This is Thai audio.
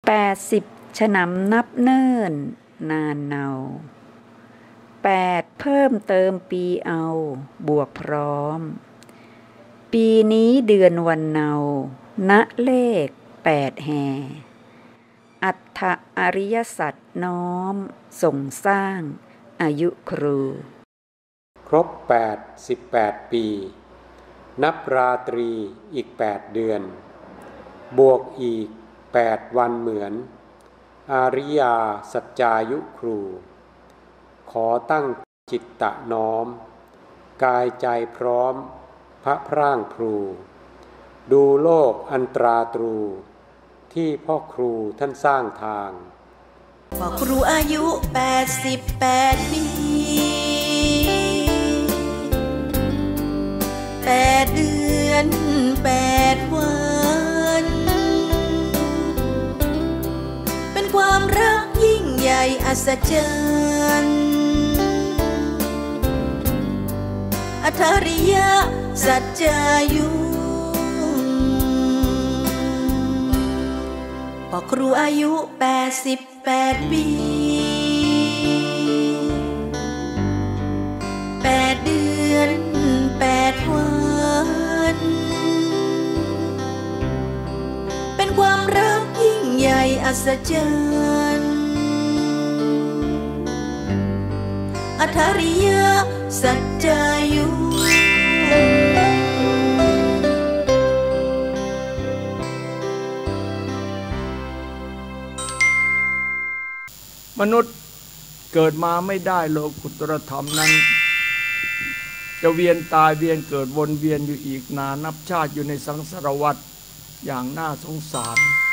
80ฉนำนับเนิ่นนานเนา8เพิ่มเติมปีเอาบวกพร้อมปีนี้เดือนวันเนาณเลข8แห่อัฏฐอริยสัจน้อมส่งสร้างอายุครูครบ18ปีนับราตรีอีก8เดือนบวกอีก8วันเหมือนอาริยาสัจจายุครูขอตั้งจิตตะน้อมกายใจพร้อมพระพร่างครูดูโลกอันตราตรูที่พ่อครูท่านสร้างทางพ่อครูอายุ88ปี8เดือน8วันเป็นความรักยิ่งใหญ่อัศจรรย์อัฏฐอริยสัจจายุพ่อครูอายุ88ปี8เดือน8วันเป็นความรักยิ่งใหญ่อัศจรรย์อัฏฐอริยสัจจายุมนุษย์เกิดมาไม่ได้โลกุตรธรรมนั้นจะเวียนตายเวียนเกิดวนเวียนอยู่อีกนานนับชาติอยู่ในสังสารวัฏอย่างน่าสงสาร